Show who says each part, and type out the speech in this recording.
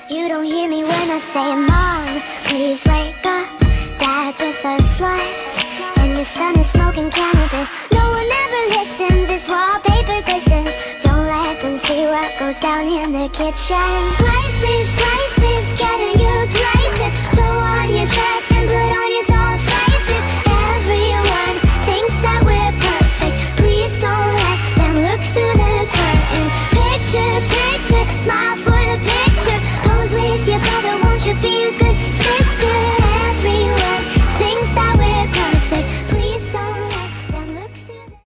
Speaker 1: You don't hear me when I say, Mom, please wake up. Dad's with a slut, and your son is smoking cannabis. No one ever listens, it's wallpaper glistens. Don't let them see what goes down in the kitchen. Places, getting you